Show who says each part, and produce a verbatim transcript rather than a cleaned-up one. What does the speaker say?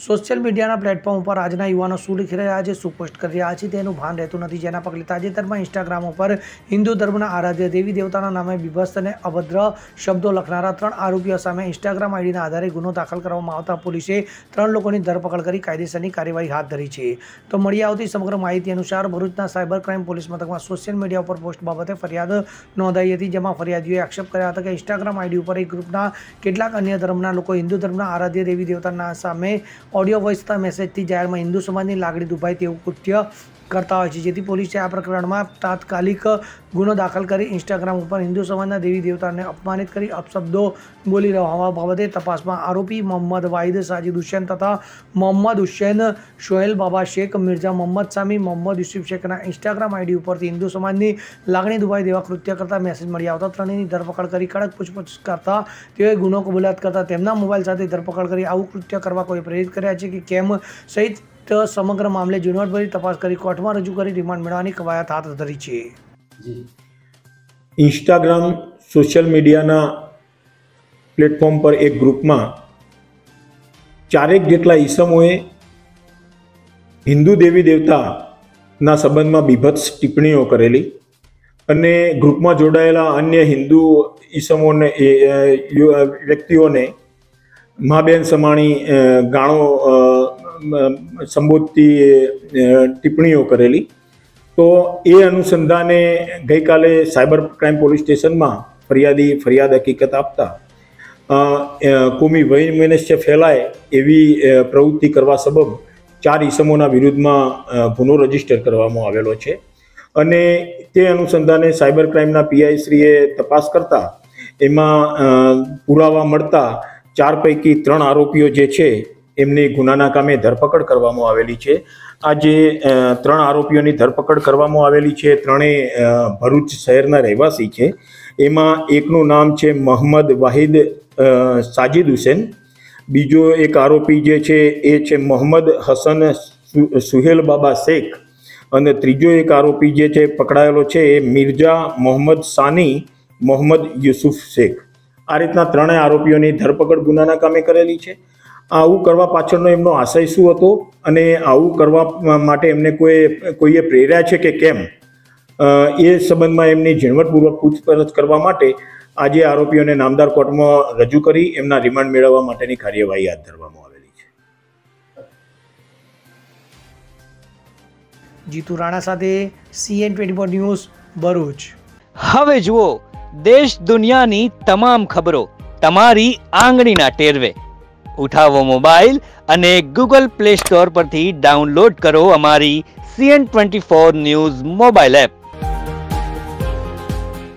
Speaker 1: Social મીડિયાના platform ઉપર આજના યુવાનો શું લખી રહ્યા છે, શું પોસ્ટ કરી રહ્યા છે તેનું ભાન રહેતું નથી, જેના પગલે તાજેતરમાં ઇન્સ્ટાગ્રામ ઉપર હિન્દુ ધર્મના આરાધ્ય દેવી દેવતાના નામે બીભત્સ અને અભદ્ર શબ્દો લખનારા ત્રણ આરોપીઓ સામે ઇન્સ્ટાગ્રામ આઈડીના આધારે ગુનો દાખલ કરવામાં આવતા પોલીસે ત્રણ લોકોની ધરપકડ કરી કાયદેસરની કાર્યવાહી હાથ ધરી છે। તો મળી આવતી સમગ્ર માહિતી અનુસાર ભરૂચના સાયબર ક્રાઇમ પોલીસ મથકમાં સોશિયલ મીડિયા ઉપર પોસ્ટ બાબતે ફરિયાદ નોંધાઈ હતી, જેમાં ફરિયાદીઓએ આક્ષેપ કર્યા હતા કે ઇન્સ્ટાગ્રામ આઈડી ઉપર એક ગ્રુપના કેટલાક અન્ય ધર્મના લોકો હિન્દુ ધર્મના આરાધ્ય દેવી દેવતાના સામે ઓડિયો વોઇસ તથા મેસેજથી જાહેરમાં હિન્દુ સમાજની લાગણી દુભાય તેવું કૃત્ય કરતા હોય છે, જેથી પોલીસે આ પ્રકરણમાં તાત્કાલિક ગુનો દાખલ કરી ઇન્સ્ટાગ્રામ ઉપર હિન્દુ સમાજના દેવી દેવતાને અપમાનિત કરી અપશબ્દો બોલી રહ્યા બાબતે તપાસમાં આરોપી મોહમ્મદ વાહિદ સાજિદ હુસૈન તથા મોહમ્મદ હુસૈન સોહેલ બાબા શેખ મિર્ઝા મોહમ્મદ સામી મોહમ્મદ યુસુફ શેખના ઇન્સ્ટાગ્રામ આઈડી ઉપરથી હિન્દુ સમાજની લાગણી દુભાય દેવા કૃત્ય કરતા મેસેજ મળી આવતા ત્રણેયની ધરપકડ કરી કડક પૂછપરછ કરતા તેઓએ ગુનો કબૂલાત કરતા તેમના મોબાઈલ સાથે ધરપકડ કરી આવું કૃત્ય કરવા કોઈ પ્રેરિત કર્યા છે કે કેમ સહિત સમગ્ર મામલે ઝીણવટભરી તપાસ કરી કોર્ટમાં રજૂ કરી રિમાન્ડ મેળવવાની કવાયત હાથ ધરી છે।
Speaker 2: ઇન્સ્ટાગ્રામ સોશિયલ મીડિયાના પ્લેટફોર્મ પર એક ગ્રુપમાં ચારેક જેટલા ઈસમોએ હિન્દુ દેવી દેવતાના સંબંધમાં બીભત્સ ટિપ્પણીઓ કરેલી અને ગ્રુપમાં જોડાયેલા અન્ય હિન્દુ ઈસમોને વ્યક્તિઓને મા બેન સમાણી ગાણો સંબોધતી ટિપ્પણીઓ કરેલી। તો એ અનુસંધાને ગઈકાલે સાયબર ક્રાઇમ પોલીસ સ્ટેશનમાં ફરિયાદી ફરિયાદ હકીકત આપતા કોમી વૈમનસ્ય ફેલાય એવી પ્રવૃત્તિ કરવા સબબ ચાર ઈસમોના વિરુદ્ધમાં ગુનો રજીસ્ટર કરવામાં આવેલો છે અને તે અનુસંધાને સાયબર ક્રાઇમના પીઆઈ શ્રીએ તપાસ કરતા એમાં પુરાવા મળતા ચાર પૈકી ત્રણ આરોપીઓ જે છે એમની ગુનાના કામે ધરપકડ કરવામાં આવેલી છે। આ જે ત્રણ આરોપીઓની ધરપકડ કરવામાં આવેલી છે ત્રણેય ભરૂચ શહેરના રહેવાસી છે। એમાં એકનું નામ છે મોહમ્મદ વાહિદ સાજિદ હુસૈન, બીજો એક આરોપી જે છે એ છે મોહમ્મદ હસન સુહેલ બાબા શેખ અને ત્રીજો એક આરોપી જે છે પકડાયેલો છે એ મિર્ઝા મોહમ્મદ સાની મોહમ્મદ યુસુફ શેખ। આ રીતના ત્રણેય આરોપીઓની ધરપકડ ગુનાના કામે કરેલી છે। આવું કરવા પાછળનો એમનો આશય શું હતો અને આવું કરવા માટે એમને કોઈ કોઈએ પ્રેર્યા છે કે કેમ એ સંબંધમાં એમની ઝીણવટપૂર્વક પૂછપરછ કરવા માટે આજે આરોપીઓને નામદાર કોર્ટમાં રજૂ કરી એમના રિમાન્ડ મેળવવા માટેની કાર્યવાહી હાથ ધરવામાં આવેલી છે।
Speaker 1: જીતુ રાણા સાથે CN twenty four news Bharuch.
Speaker 3: હવે જુઓ દેશ દુનિયાની તમામ ખબરો તમારી આંગળીના ટેરવે। ઉઠાવો મોબાઈલ અને ગૂગલ પ્લે સ્ટોર પરથી ડાઉનલોડ કરો અમારી CN twenty four news mobile app.